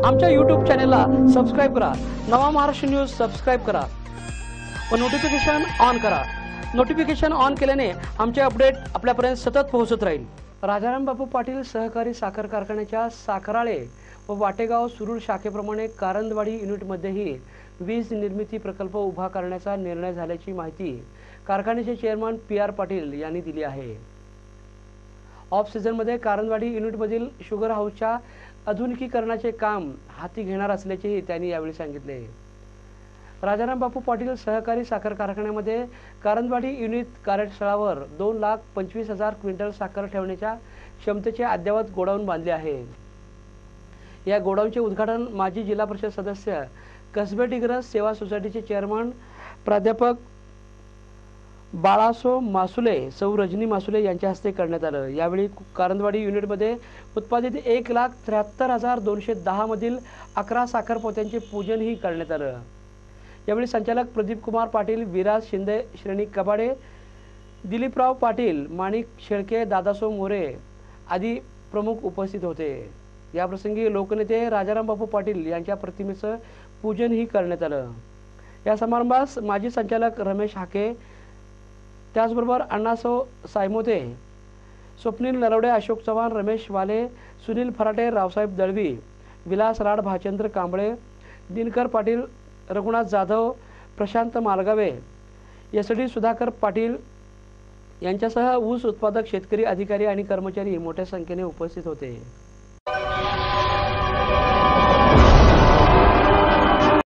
आमच्या यूट्यूब चॅनेलला सबस्क्राईब करा। नवा महाराष्ट्र न्यूज सबस्क्राईब करा व नोटिफिकेशन ऑन करा। नोटिफिकेशन ऑन केल्याने आमचे अपडेट आपल्यापर्यंत सतत पोहोचत राहील। राजाराम बापू पाटील सहकारी साखर कारखान्याच्या साखराळे व वाटेगाव सुरूर शाखेप्रमाणे कारंदवाडी युनिटमध्येही वीज निर्मिती प्रकल्प उभा करण्याचा निर्णय झाल्याची माहिती कारखान्याचे चेअरमन PR पाटील यांनी दिली आहे। ऑफ सीझनमध्ये कारंदवाडी युनिटमधील शुगर हाऊसच्या आधुनिकीकरणाचे काम हाती घेणार असल्याचेही त्यांनी यावेळी सांगितले। राजाराम बापू पाटील सहकारी साखर कारखान्यामध्ये कारंदवाडी युनिट कार्यस्थळावर 2,25,000 क्विंटल साखर ठेवण्याच्या क्षमतेचे अद्ययावत गोडाऊन बांधले आहे। या गोडाऊनचे उद्घाटन माजी जिल्हा परिषद सदस्य कसबे डिग्रस सेवा सोसायटीचे चेअरमन प्राध्यापक बाळासो मासुले सौ रजनी मासुले यांच्या हस्ते करण्यात आलं। यावेळी कारंदवाडी युनिटमध्ये उत्पादित 1,73,210 मधील 11 साखर पोत्यांचे पूजनही करण्यात आलं। यावेळी संचालक प्रदीप कुमार पाटील, विराज शिंदे, श्रेणी कबाडे, दिलीपराव पाटील, माणिक शेळके, दादासो मोरे आदी प्रमुख उपस्थित होते। या प्रसंगी लोकनेते राजाराम बापू पाटील यांच्या प्रतिमेचं पूजनही करण्यात आलं। या समारंभास माजी संचालक रमेश हाके, त्याचबरोबर अण्णासो सायमोते, स्वप्नील नरवडे, अशोक चव्हाण, रमेश वाले, सुनील फराटे, रावसाहेब दळवी, विलास राड, भाचंद्र कांबळे, दिनकर पाटील, रघुनाथ जाधव, प्रशांत मालगावे, SD सुधाकर पाटील यांच्यासह ऊस उत्पादक शेतकरी, अधिकारी आणि कर्मचारी मोठ्या संख्येने उपस्थित होते।